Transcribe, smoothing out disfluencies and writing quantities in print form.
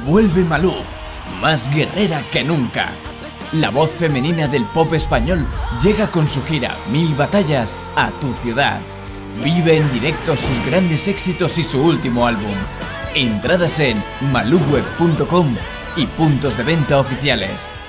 Vuelve Malú, más guerrera que nunca. La voz femenina del pop español llega con su gira 1000 batallas a tu ciudad. Vive en directo sus grandes éxitos y su último álbum. Entradas en maluweb.com y puntos de venta oficiales.